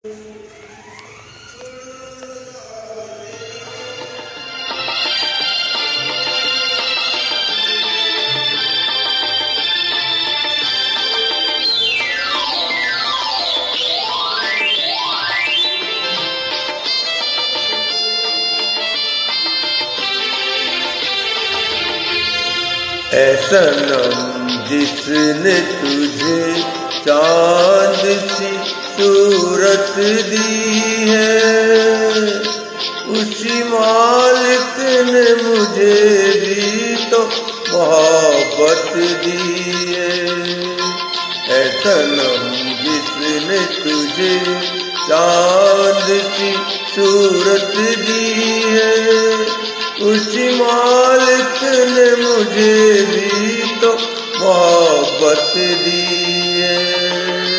ऐ सनम जिसने तुझे चांद सी सूरत दी है, उसी मालिक ने मुझे भी तो मोहब्बत दी है। ऐ सनम जिसने तुझे चांद सी सूरत दी है, उसी मालिक ने मुझे भी तो मोहब्बत दी है।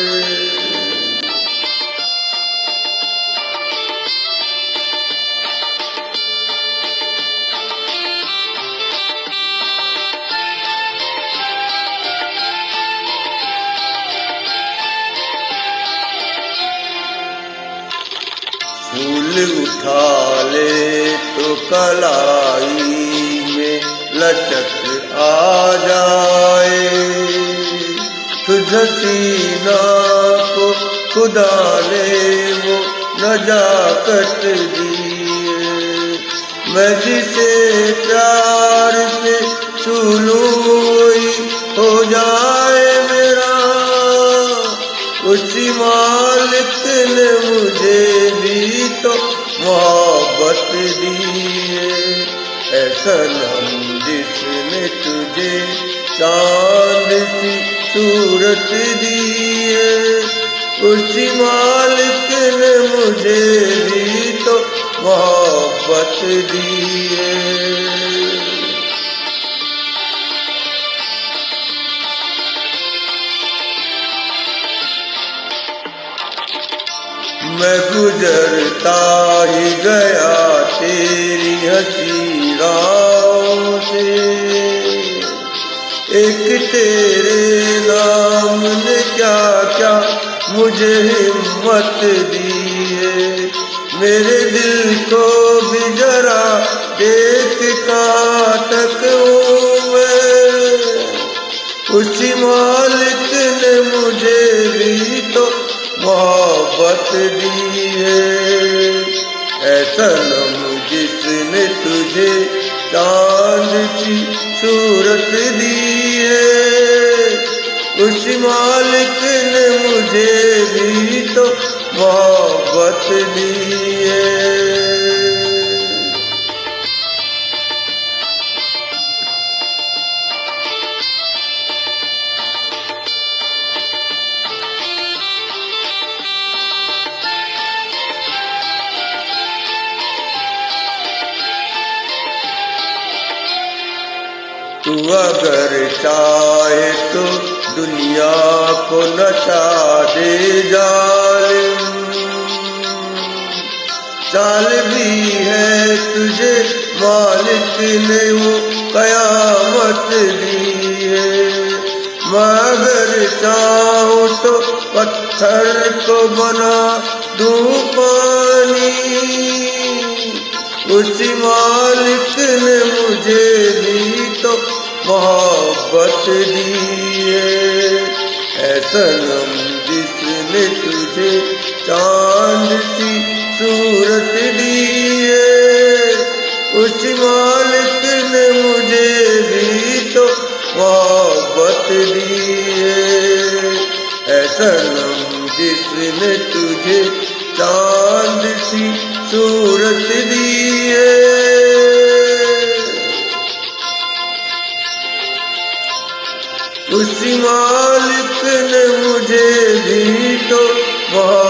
फूल उठा ले तो कलाई में लचक आ जाए, तुझ हसीना को खुदा ने वो नजाकत दी है। मैं जिसे प्यार से छू लूं वही हो जाए मेरा, उसी मालिक ने मुझे भी तो मोहब्बत दी है। ऐ सनम जिसने तुझे चांद सी सूरत दी है, उसी मालिक ने मुझे भी तो मोहब्बत दी है। मैं गुजरता ही गया तेरी हंसी राहों से, एक तेरे नाम ने क्या क्या मुझे हिम्मत दी है। मेरे दिल को भी जरा देख कहाँ तक हूँ मैं, उसी मालिक ने मुझे भी तो मोहब्बत दी है। ऐ सनम जिसने तुझे चांद सी सूरत दी है, उसी मालिक ने मुझे भी तो मोहब्बत दी है। तू अगर चाहे तो दुनिया को नचा दे जालिम, चाल भी है तुझे मालिक ने वो कयामत दी है। मैं अगर चाहूँ तो पत्थर को बना दूँ पानी, उसी मालिक ने मुझे भी तो मोहब्बत दी है। ऐ सनम जिसने तुझे चांद सी सूरत दी है, उसी मालिक ने मुझे भी तो मोहब्बत दी है। ऐ सनम जिसने तुझे चांद सी सूरत दी है, उसी मालिक ने मुझे भी तो